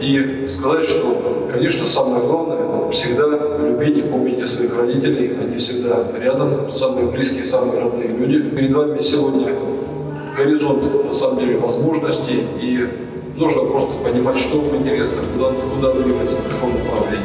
и сказать, что, конечно, самое главное, всегда любите и помните своих родителей, они всегда рядом, самые близкие, самые родные люди. Перед вами сегодня горизонт, на самом деле, возможностей, и нужно просто понимать, что вам интересно, куда двигаться, в каком направлении.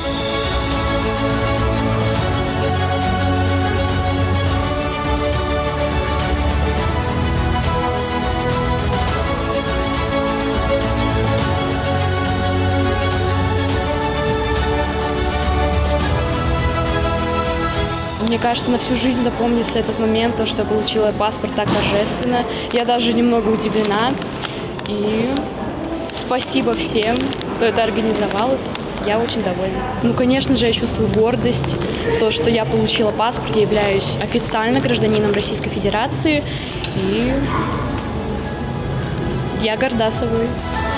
Мне кажется, на всю жизнь запомнится этот момент, то, что я получила паспорт так торжественно. Я даже немного удивлена. И спасибо всем, кто это организовал. Я очень довольна. Ну, конечно же, я чувствую гордость, то, что я получила паспорт, я являюсь официально гражданином Российской Федерации. И я горда собой.